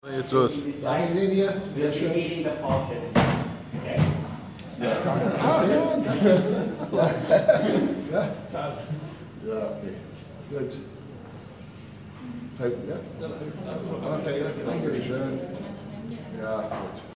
Jetzt los. Ja, wir sehen hier. Wir sind meeting the Falcon. Okay? Ah, ja, danke. Ja. Ja, okay. Gut. Ja? Okay, danke schön. Ja, gut.